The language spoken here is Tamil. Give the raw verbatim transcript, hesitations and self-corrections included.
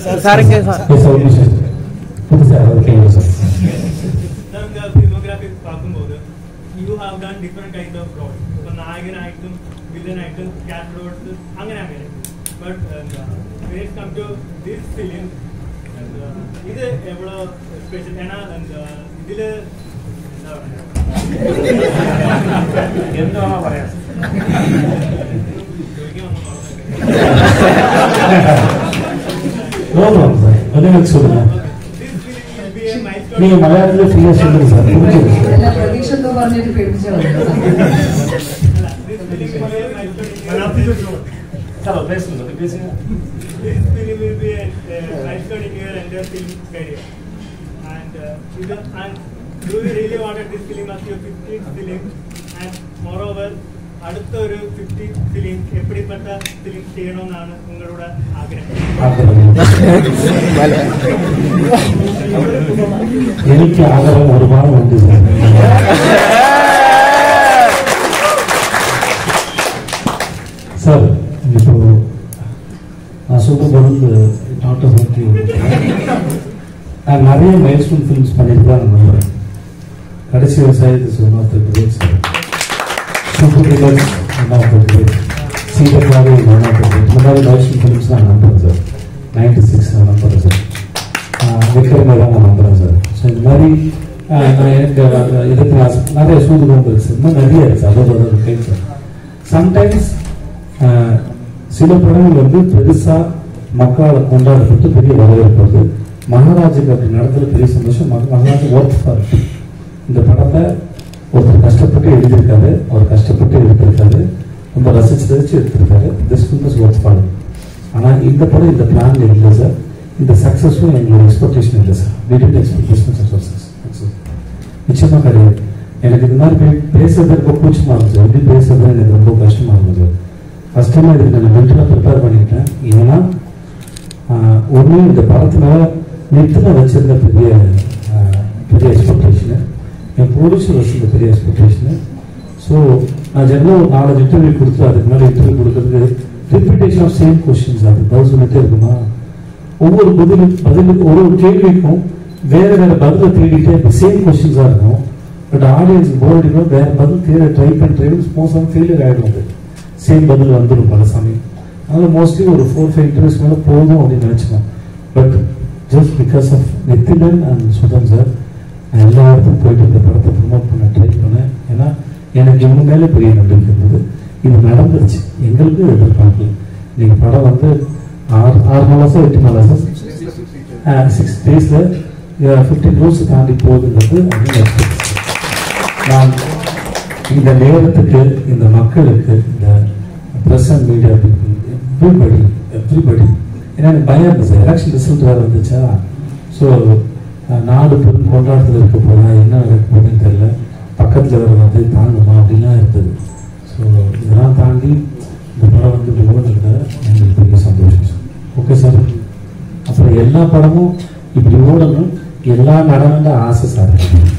சார் இங்கே சார் புதுசாக ஓகே சார் filmography பார்க்கும்போது you have done different kind of roles. So നായകനായിട്ടും വില്ലനായിട്ടും ക്യാരക്ടർ റോൾസ് അങ്ങനെ അങ്ങനെ. But when it comes to this film, ഇത് എவ்வளோ സ്പെഷ്യൽ ஏன்னா ഇതില് എന്താ പറയാ சொல்லுங்க நீங்க மலையாளத்துல ஃப்ரீயா சொல்லுங்க சார் எல்லா பிரதீஷத்தோ പറഞ്ഞിട്ട് പേടിച്ചോ चलो பேசுங்க பேசுங்க This film will be a milestone in your entire film career. And uh, is a, and do you really wanted this film as your fifteenth film? And moreover, അടുത്ത ഒരു ഫിഫ്റ്റീൻത് ഫിലിം എപ്പിടിപ്പെട്ട ഫിലിം ചെയ്യണമെന്നാണ് നിങ്ങളുടെ ആഗ്രഹം? എനിക്ക് ആഗ്രഹം ഒരുപാട് ഉണ്ട് സാർ. இப்போ நான் சொல்லும்போது டாக்டர் பற்றி நான் நிறைய மைல்ஸ்டோன் ஃபிலிம்ஸ் பண்ணிட்டு தான் நான் நம்புறேன். கடைசி விவசாயத்தை சொன்னாத்துக்கு சார் சூப்பர் டிகர்ஸ் ஒன்றாவது சீதக்காவே ஒன்றாவது இந்த மாதிரி மைல்ஸ்டோன் ஃபிலிம்ஸ் நான் நம்புறேன் சார். நைன்டி சிக்ஸ் நான் நம்புறேன் சார். விக்ரம் தான் நான் நம்புறேன் சார். ஸோ இந்த மாதிரி எனக்கு இதுக்கு நிறைய சூதுகோம்பு இருக்கு சார். இன்னும் நிறைய இருக்கு சார். அதோட கேட்க சார் சம்டைம்ஸ் சில படங்கள் வந்து பெருசா மக்களால் கொண்டாடப்பட்டு பெரிய வரவேற்பது. மகாராஜுக்கு அப்படி நடந்தது பெரிய சந்தோஷம். மகாராஜ் ஒர்க் ஃபார் இந்த படத்தை ஒருத்தர் கஷ்டப்பட்டு எழுதியிருக்காரு, அவர் கஷ்டப்பட்டு எடுத்திருக்காரு, ரொம்ப ரசிச்சு ரசிச்சு எடுத்திருக்காரு. This film is work for. ஆனால் இந்த படம் இந்த பிளான் இல்லை சார். இந்த சக்ஸஸும் எங்களோட எக்ஸ்பெக்டேஷன் இல்லை சார். வி டிட் எக்ஸ்பெக்டேஷன் சக்ஸஸ் நிச்சயமாக கிடையாது. எனக்கு இந்த மாதிரி பேசுறது ரொம்ப கூச்சமாக இருக்கும் சார். எப்படி பேசுறது எனக்கு ரொம்ப கஷ்டமாக இருக்கும் சார். ஃபர்ஸ்ட் டைம் இதுக்கு நான் மென்டலாக ப்ரிப்பேர் பண்ணிட்டேன். ஏன்னா ஒன்று இந்த படத்தில் நிறுத்தின வச்சிருந்த பெரிய பெரிய எக்ஸ்பெக்டேஷனு, என் ப்ரொடியூசர் வச்சிருந்த பெரிய எக்ஸ்பெக்டேஷனு. ஸோ நான் ஜெனரலாக ஒரு நாலஞ்சு இன்டர்வியூ கொடுத்து அதுக்கு மேலே இன்டர்வியூ கொடுக்குறது ரிப்பீட்டேஷன் ஆஃப் சேம் கொஸ்டின்ஸ். அது பதில் சொல்லிட்டே இருக்குமா, ஒவ்வொரு பதில் பதிலுக்கு ஒரு ஒரு கேள்விக்கும் வேற வேற பதிலை தேடிட்டே சேம் கொஸ்டின்ஸாக இருக்கும். பட் ஆடியன்ஸ் போர் அடிக்கும், வேற பதில் தேட ட்ரை பண்ணி ட்ரை பண்ணி மோஸ்ட் ஃபெயிலியர் ஆகிடும். அது சேம் பதில் வந்துடும் பல சமயம். அதனால மோஸ்ட்லி ஒரு ஃபோர் ஃபைவ் இன்டர்வியூஸ் மேலே போதும் அப்படின்னு நினச்சிக்கோம். But just because of Nithilan and Sudhan sir நான் எல்லா இடத்துக்கும் போயிட்டு இந்த படத்தை ப்ரமோட் பண்ண ட்ரை பண்ணேன். ஏன்னா எனக்கு இவங்க மேலே பெரிய நம்பிக்கை இருந்தது. இது நடந்துருச்சு, எங்களுக்கு எதிர்பார்க்கல. நீங்கள் படம் வந்து ஆறு ஆறு மாதம் எட்டு மாதம் சிக்ஸ் டேஸில் ஃபிஃப்டீன் ரோஸ் தாண்டி போகுதுன்றது அப்படின்னு நான் இந்த நேரத்துக்கு இந்த மக்களுக்கு இந்த press and media people everybody everybody ஏன்னா எனக்கு பயம் இருந்துச்சு சார். எலெக்ஷன் ரிசல்ட் வேறு வந்துச்சா. ஸோ நாடு பெரும் கொண்டாட்டத்தில் இருக்க போதா என்ன நடக்க போகுதுன்னு தெரியல. பக்கத்தில் வேறு வந்து தாங்குமா அப்படின்லாம் இருந்தது. ஸோ இதெல்லாம் தாண்டி இந்த படம் வந்து இப்படி ஓடுறதுல எங்களுக்கு பெரிய சந்தோஷம் சார். Okay sir. அப்புறம் எல்லா படமும் இப்படி ஓடணும், எல்லா நடனம் ஆசை சார்.